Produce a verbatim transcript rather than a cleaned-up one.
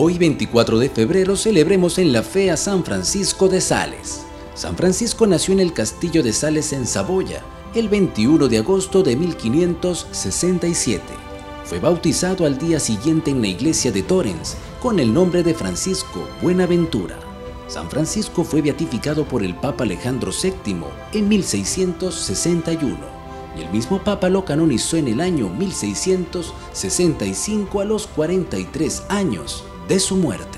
Hoy veinticuatro de febrero celebremos en la fe a San Francisco de Sales. San Francisco nació en el castillo de Sales en Saboya, el veintiuno de agosto de mil quinientos sesenta y siete. Fue bautizado al día siguiente en la iglesia de Torrens con el nombre de Francisco Buenaventura. San Francisco fue beatificado por el Papa Alejandro séptimo en mil seiscientos sesenta y uno y el mismo Papa lo canonizó en el año mil seiscientos sesenta y cinco a los cuarenta y tres años de su muerte.